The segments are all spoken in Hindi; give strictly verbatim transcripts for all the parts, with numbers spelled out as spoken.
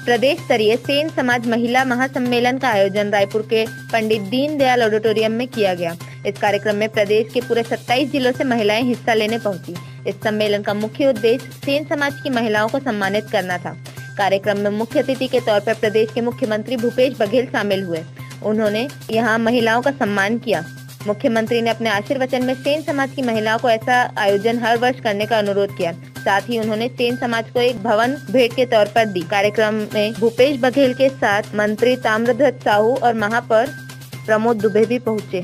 प्रदेश स्तरीय सेन समाज महिला महासम्मेलन का आयोजन रायपुर के पंडित दीनदयाल ऑडिटोरियम में किया गया। इस कार्यक्रम में प्रदेश के पूरे सत्ताईस जिलों से महिलाएं हिस्सा लेने पहुंची। इस सम्मेलन का मुख्य उद्देश्य सेन समाज की महिलाओं को सम्मानित करना था। कार्यक्रम में मुख्य अतिथि के तौर पर प्रदेश के मुख्यमंत्री भूपेश बघेल शामिल हुए। उन्होंने यहां महिलाओं का सम्मान किया। मुख्यमंत्री ने अपने आशीर्वचन में सेन समाज की महिलाओं को ऐसा आयोजन हर वर्ष करने का अनुरोध किया। साथ ही उन्होंने सेन समाज को एक भवन भेंट के तौर पर दी। कार्यक्रम में भूपेश बघेल के साथ मंत्री ताम्रध्वज साहू और महापौर प्रमोद दुबे भी पहुंचे।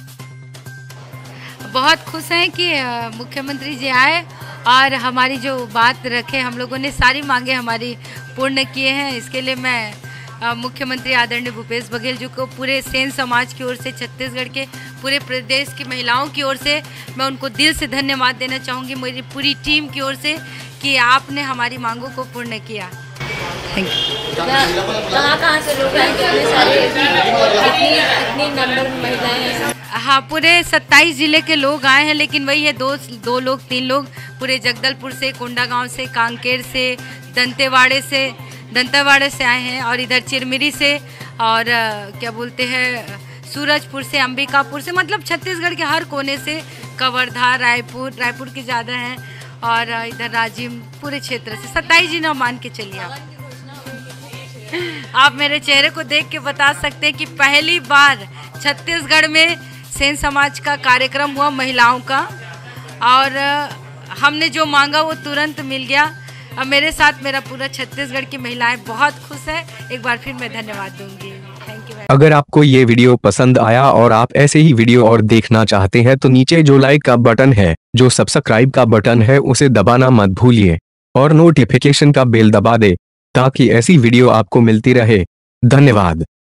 बहुत खुश हैं कि मुख्यमंत्री जी आए और हमारी जो बात रखे, हम लोगों ने सारी मांगे हमारी पूर्ण किए हैं। इसके लिए मैं मुख्यमंत्री आदरणीय भूपेश बघेल जी को पूरे सेन समाज की ओर से, छत्तीसगढ़ के पूरे प्रदेश की महिलाओं की ओर से मैं उनको दिल से धन्यवाद देना चाहूँगी, मेरी पूरी टीम की ओर से, कि आपने हमारी मांगों को पूर्ण किया। Thank you. कहाँ कहाँ से लोग आए, कितने सारे कितनी कितनी नंबर में महिलाएं हैं? हाँ, पूरे सत्ताईस जिले के लोग आए हैं, लेकिन वही है दो दो लोग तीन लोग पूरे जगदलपुर से, कोंडागांव से, कांकेर से, दंतेवाड़े से दंतेवाड़े से आए हैं और इधर चिरमिरी से और क्या बोलते हैं सूरजपुर से, अंबिकापुर से, मतलब छत्तीसगढ़ के हर कोने से, कवर्धा, रायपुर रायपुर के ज़्यादा हैं और इधर राजिम, पूरे क्षेत्र से सत्ताईस जिला मान के चलिए आप। आप मेरे चेहरे को देख के बता सकते हैं कि पहली बार छत्तीसगढ़ में सेन समाज का कार्यक्रम हुआ महिलाओं का और हमने जो मांगा वो तुरंत मिल गया। अब मेरे साथ मेरा पूरा छत्तीसगढ़ की महिलाएं बहुत खुश है। एक बार फिर मैं धन्यवाद दूंगी। Thank you. अगर आपको ये वीडियो पसंद आया और आप ऐसे ही वीडियो और देखना चाहते हैं तो नीचे जो लाइक का बटन है, जो सब्सक्राइब का बटन है, उसे दबाना मत भूलिए और नोटिफिकेशन का बेल दबा दे ताकि ऐसी वीडियो आपको मिलती रहे। धन्यवाद।